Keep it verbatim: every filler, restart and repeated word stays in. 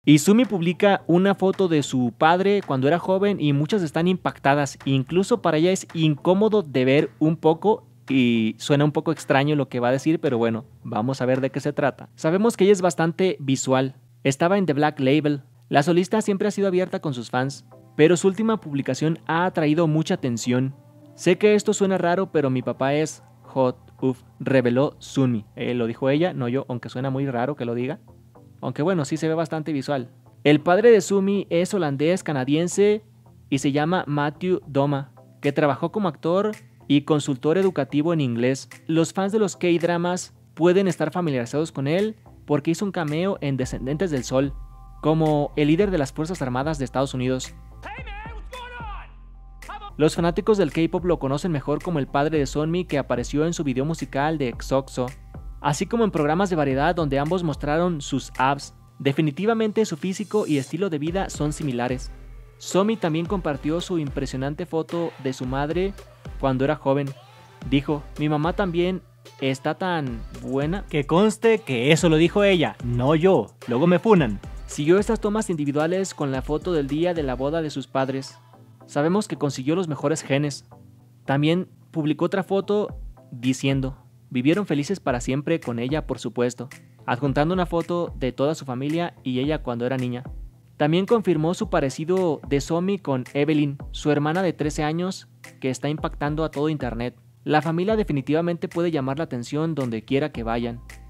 Y Sumi publica una foto de su padre cuando era joven y muchas están impactadas. Incluso para ella es incómodo de ver un poco y suena un poco extraño lo que va a decir, pero bueno, vamos a ver de qué se trata. Sabemos que ella es bastante visual. Estaba en The Black Label. La solista siempre ha sido abierta con sus fans, pero su última publicación ha atraído mucha atención. Sé que esto suena raro, pero mi papá es hot, uff, reveló Sumi. Eh, lo dijo ella, no yo, aunque suena muy raro que lo diga. Aunque bueno, sí se ve bastante visual. El padre de Sumi es holandés canadiense y se llama Matthew Doma, que trabajó como actor y consultor educativo en inglés. Los fans de los K-dramas pueden estar familiarizados con él porque hizo un cameo en Descendientes del Sol, como el líder de las Fuerzas Armadas de Estados Unidos. Los fanáticos del K-pop lo conocen mejor como el padre de Sunmi, que apareció en su video musical de EXOXO, así como en programas de variedad donde ambos mostraron sus abs. Definitivamente su físico y estilo de vida son similares. Sunmi también compartió su impresionante foto de su madre cuando era joven. Dijo, mi mamá también está tan buena. Que conste que eso lo dijo ella, no yo, luego me funan. Siguió estas tomas individuales con la foto del día de la boda de sus padres. Sabemos que consiguió los mejores genes. También publicó otra foto diciendo, vivieron felices para siempre con ella, por supuesto, adjuntando una foto de toda su familia y ella cuando era niña. También confirmó su parecido de Sunmi con Evelyn, su hermana de trece años, que está impactando a todo internet. La familia definitivamente puede llamar la atención donde quiera que vayan.